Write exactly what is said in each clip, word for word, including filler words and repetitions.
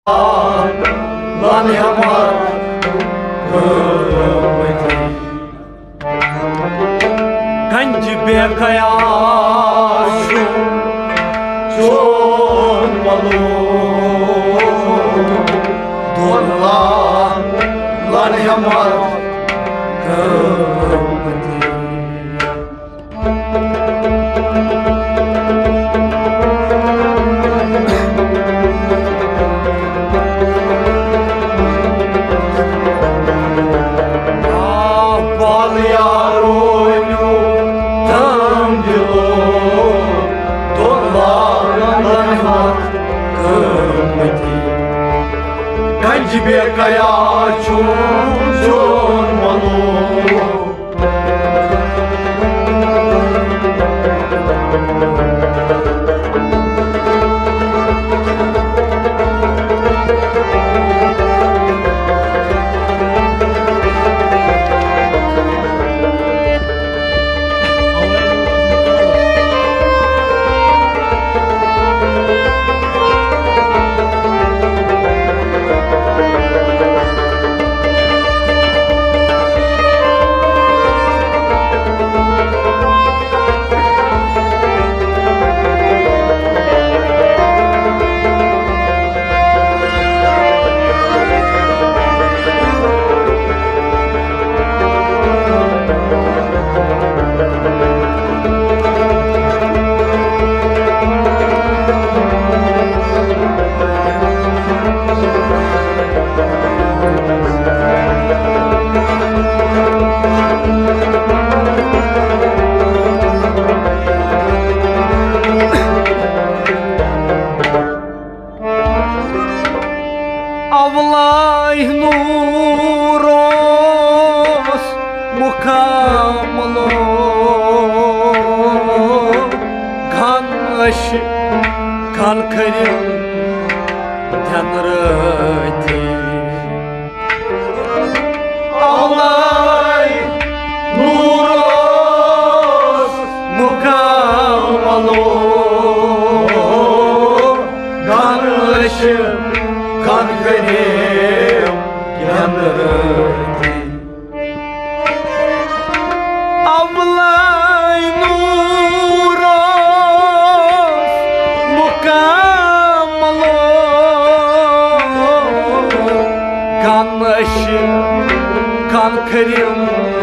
Lan yaman kıymeti Kancı bekaya şu Çon malu Dolan Lan yaman kıymeti Bekaya çun çun malu Avlay nuros mukamlo Kan aşı kan kırım tanrıti Avlay nuros mukamlo Kan aşı kan kırım tanrıti Avlay nuros mukamlo Kan aşı kan kırım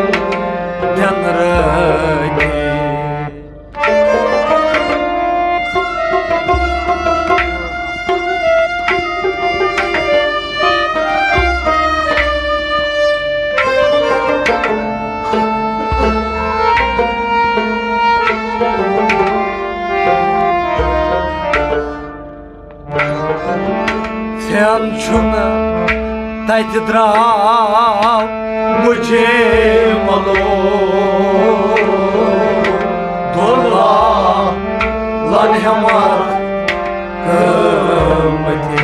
tanrıti Sen şuna daydı drav Muce malu Dola Lan hamar kıymeti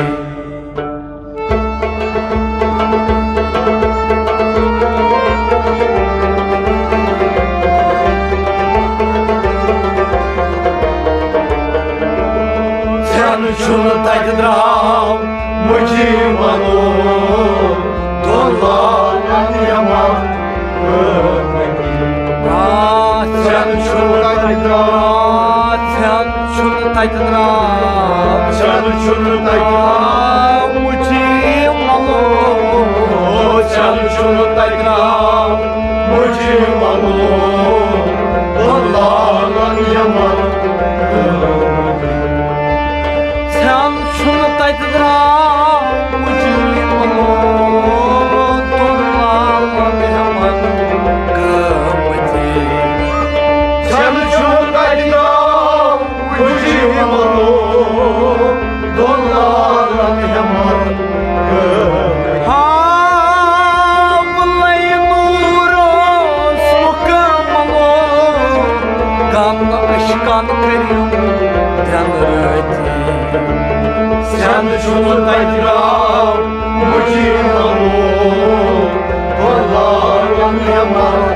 Sen şuna daydı drav Muci malu Dolan yaman kıymeti Sen şunu taydın Sen şunu taydın Sen şunu taydın Muci malu Sen şunu taydın Muci malu Dolan yaman kıymeti Sen şunu taydın Kan kırım tanrıti Sen şunu taydın Muci malu Dolan yaman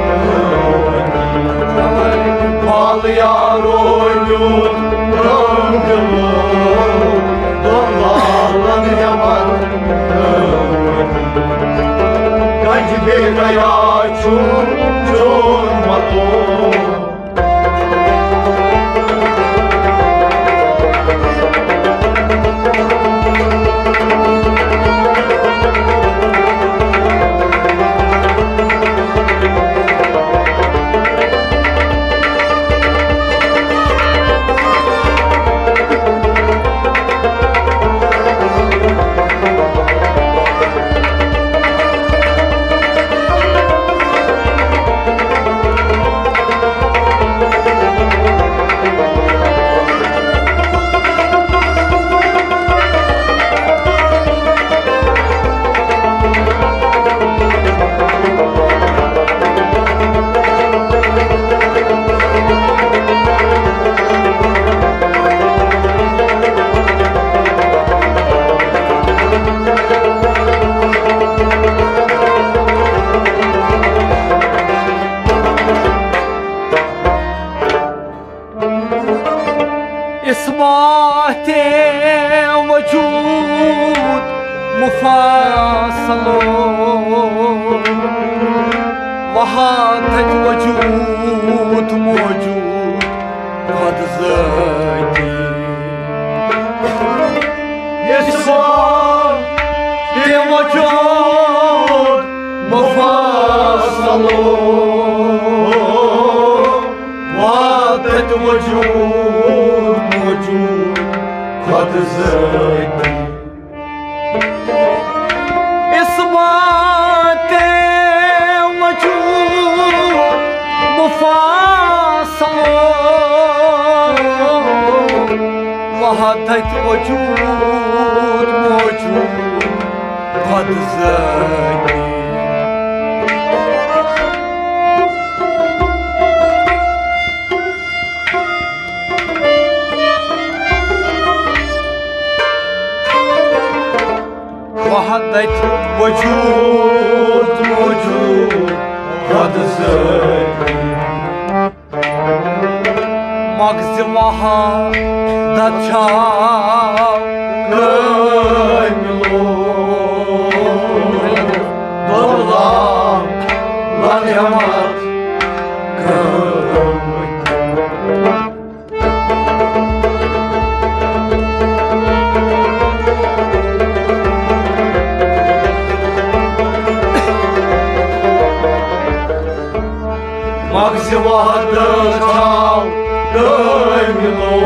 Pahalı yar oyun Döndürüm Dolan yaman gaya chun chun mato إثبات وجود مفاصل وهذا وجود موجود قد زادي إثبات وجود مفاصل وهذا وجود موجود قد زادي إثبات وجود مفاصل وحدة وجود موجود قد زادي وحدة وجود موجود قد زادي مغز وحدة شاو كاملو ضرلا لن يمت مغز وحدة شاو كاملو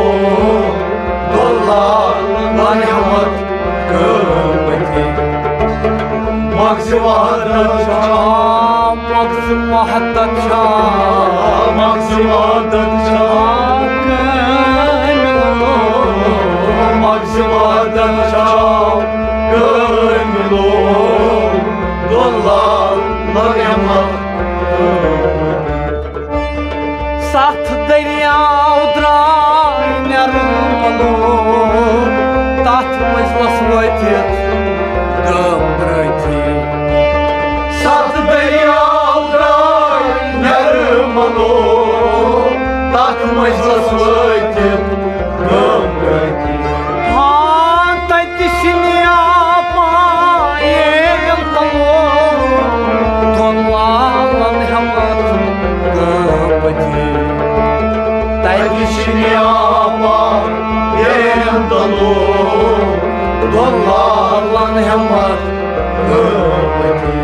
ضرلا لن يمت كامتي مغز وحدة شاو مغز وحدة شاو مغز وحدة شاو كاملو مغز وحدة شاو كاملو ضرلا لن يمت سات دریا ودراي نرملو تحت مجلس وتيت قمرتي سات دریا ودراي نرملو تحت مجلس وتيت قمرتي هان تدشني ابايم طلو طلال همت قمرتي تدشني ابايم طلو طلال همت قمرتي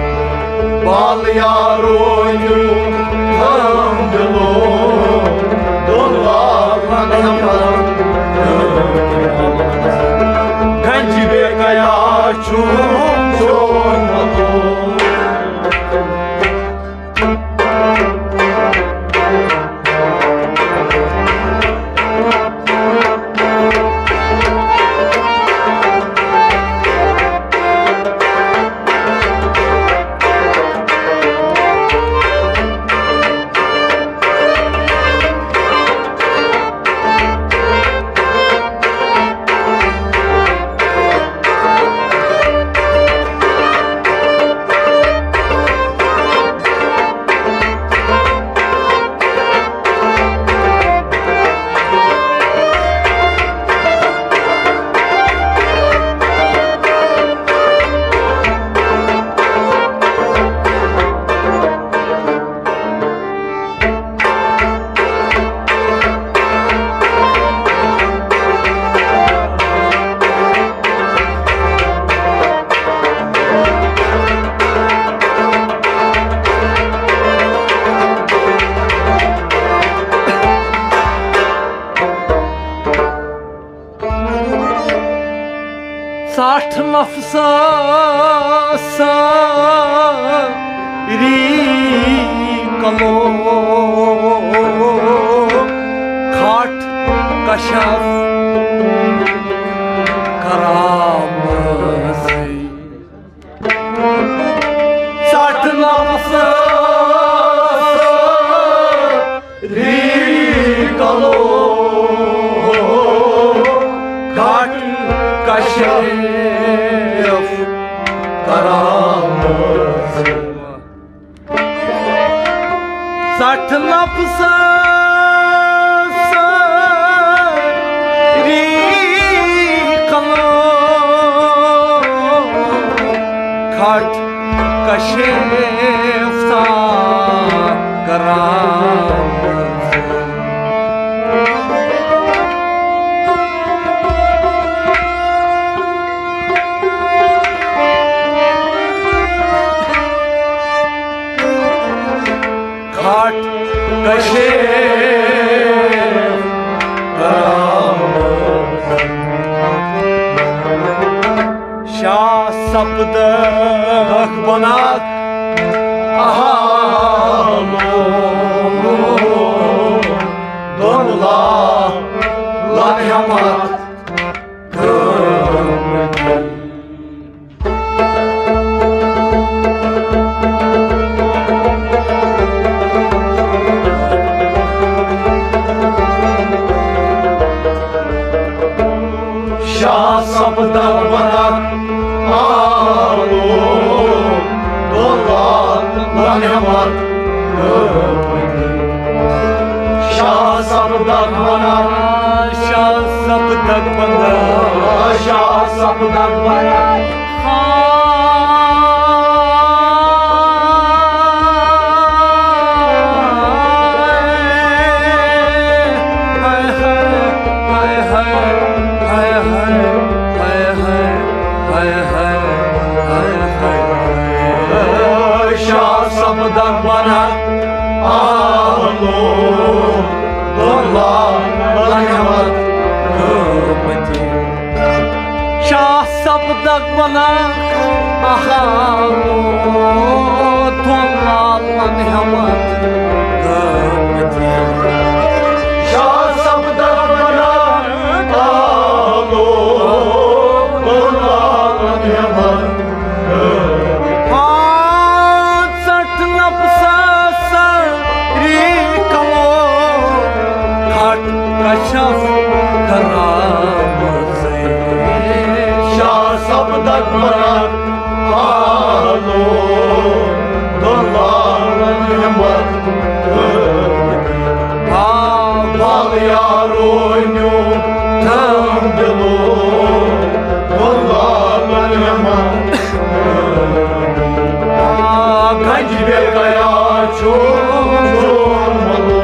بالياروني تندلو طلال همت Kanji bekaya chun chun mato साठ नफसा सारी कलो खाट कशफ कराम से साठ नफसा सारी कलो खाट कशफ कराम से साठ नफसा सारी कलो खाट कशफ कराम खाट कशफ कराम शाह सपदक बनाक आलो दोला लाहमत शाह सपदक बनाक आलो दोला लाहमत शाह सपदक बनाक शाह सपदक बनाक शाह सपदक बनाक सपदक बनाक आलो दोला लाहमत कमती शाह सपदक बनाक आलो दोला लाहमत कमती शाह सपदक बनाक आलो दोला लाहमत कशफ कराम से शाह सपदक बनाक आलो दोला लाहमत bal yar oynu tam dilo dola lahamat ganj bekaya çok zormalı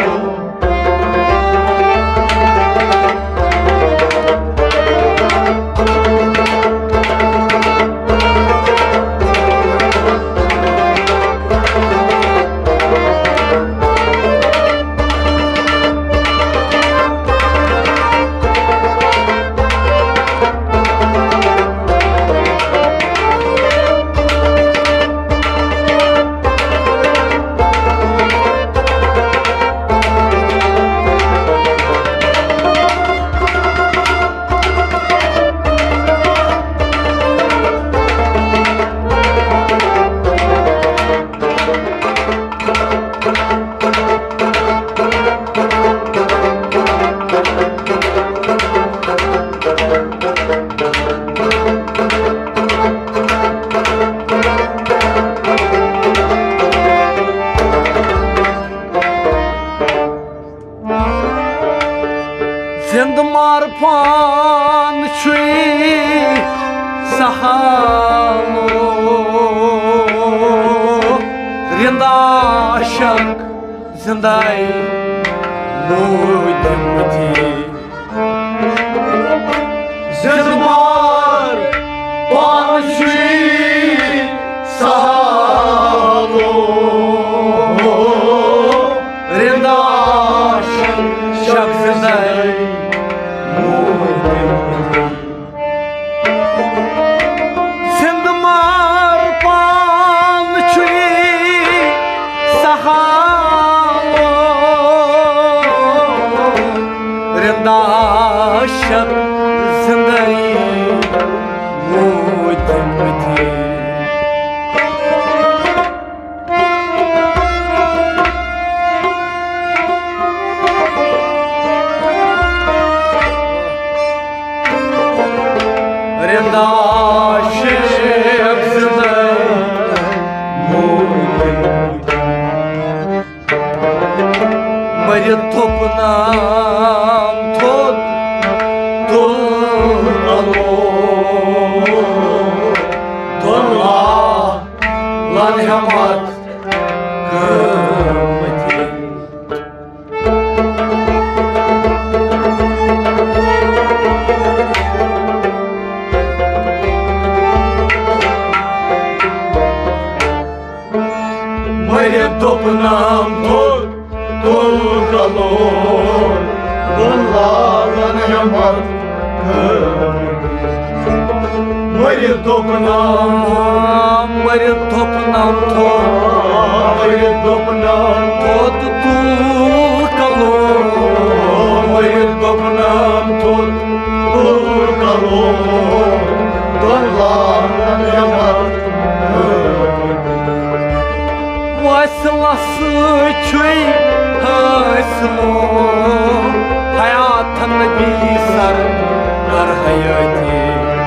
Zindmar pan chui sahalo Rinda shak zindai nuydimti Zindmar pan chui sahalo Rinda shak zindai जिंदा आशक जिंदगी मुझ मुझे रिंदा आशक जिंदगी मुझ मर थोपनाम थोद तुलो तुला lan hamat kımeti mare topnam tod tulo tulla lan hamat mare topnam mare topnam tod mare topnam tod tu kalo mare topnam tod tu kalo tulla lan hamat Vasilası çöy haslo hayatın bir sar dar hayati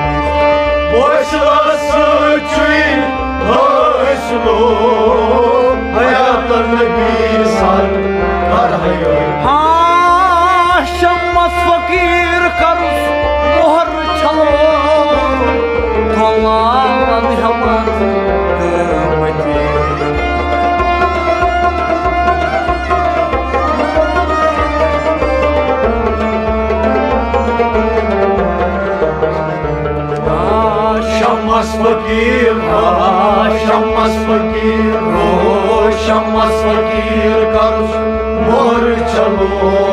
Vasilası çöy haslo hayatın bir sar dar hayati Ha şammas fakir karus muhar çalo Tolan hamat kımeti Şammas fakir, ah şammas fakir, oh şammas fakir karus mor çalo,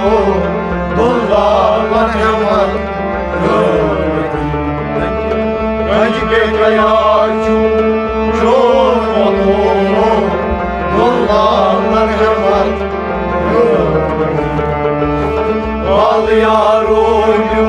dolarlar yaman gördü. Ganji bekaya çum çok mutlu, dolarlar yaman gördü. Al yar